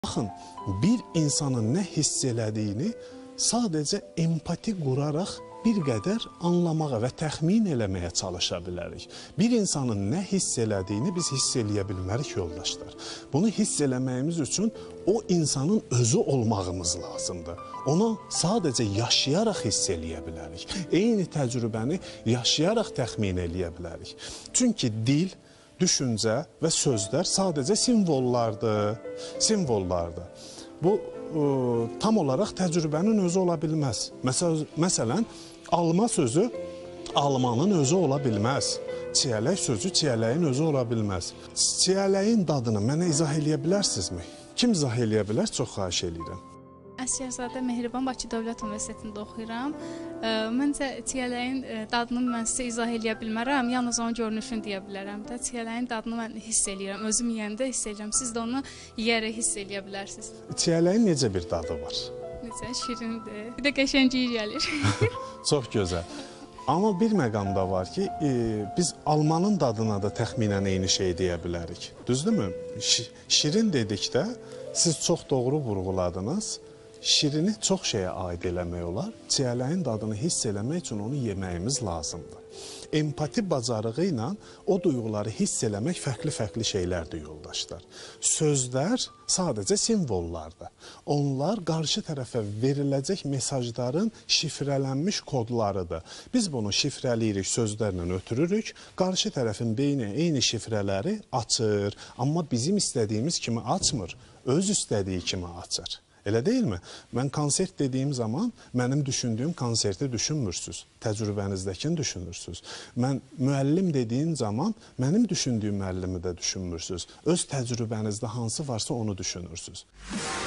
Baxın, bir insanın nə hiss elədiyini sadəcə empati quraraq bir qədər anlamağa və təxmin eləməyə çalışa bilərik. Bir insanın nə hiss elədiyini biz hiss eləyə bilmərik, yoldaşlar. Bunu hiss eləməyimiz üçün o insanın özü olmağımız lazımdır. Onu sadəcə yaşayaraq hiss eləyə bilərik. Eyni təcrübəni yaşayaraq təxmin eləyə bilərik. Çünki dil, düşüncə və sözlər sadəcə simvollardır. Bu, tam olaraq təcrübənin özü ola bilməz. Məsələn, alma sözü almanın özü ola bilməz. Çiyələk sözü çiyələyin özü ola bilməz. Çiyələyin dadını mənə izah eləyə bilərsinizmi? Kim izah eləyə bilər? Çox xahiş edirəm. Əsgərzadə Mehriban Bakı Dövlət Universitetində oxuyuram. Məncə çiyələyin dadını mən sizə izah eləyə bilmərəm, yalnız onun görünüşünü deyə bilərəm də. Çiyələyin dadını mən hiss eləyirəm, özüm yeyəndə hiss eləyirəm. Siz də onu yeyərək hiss eləyə bilərsiniz. Çiyələyin necə bir dadı var? Necə, şirindir. Bir də qəşəngciyi gəlir. Çox gözəl. Amma bir məqamda var ki, biz almanın dadına da təxminən eyni şey deyə bilərik. Düzdürmü? Şirin dedikdə siz çox doğru vurğuladınız. Şirini çox şeyə aid eləmək olar. Çiyələyin dadını hiss eləmək üçün onu yeməyimiz lazımdır. Empati bacarığı ilə o duyğuları hiss eləmək fərqli-fərqli şeylərdir, yoldaşlar. Sözlər sadəcə simvollardır. Onlar qarşı tərəfə veriləcək mesajların şifrələnmiş kodlarıdır. Biz bunu şifrələyirik, sözlərlə ötürürük. Qarşı tərəfin beyni eyni şifrələri açır. Amma bizim istədiyimiz kimi açmır, öz istədiyi kimi açır. Elə deyilmi? Mən konsert dediyim zaman mənim düşündüyüm konserti düşünmürsünüz. Təcrübənizdəkini düşünürsünüz. Mən müəllim dediyim zaman mənim düşündüyüm müəllimi də düşünmürsünüz. Öz təcrübənizdə hansı varsa onu düşünürsünüz.